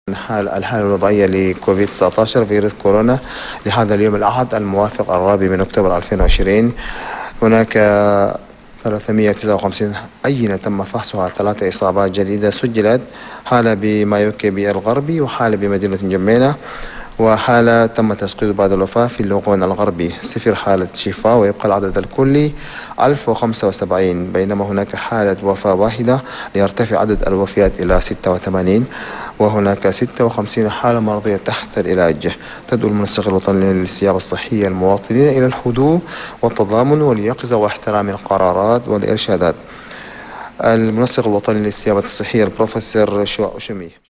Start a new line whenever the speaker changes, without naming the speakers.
الحالة الوضعية لكوفيد 19 فيروس كورونا لهذا اليوم الأحد الموافق 4 أكتوبر 2020. هناك 359 عينة تم فحصها، 3 إصابات جديدة سجلت، حالة بمايوكي الغربي وحالة بمدينة جمينة وحالة تم تسجيل بعد الوفاة في اللوغون الغربي. 0 حالة شفاء ويبقى العدد الكلي 1075، بينما هناك حالة وفاة واحدة ليرتفع عدد الوفيات إلى 86، وهناك 56 حالة مرضية تحت العلاج. تدعو المنسق الوطني للسياغة الصحية المواطنين إلى الهدوء والتضامن واليقظة واحترام القرارات والإرشادات. المنسق الوطني للسياغة الصحية البروفيسور شو أشمي.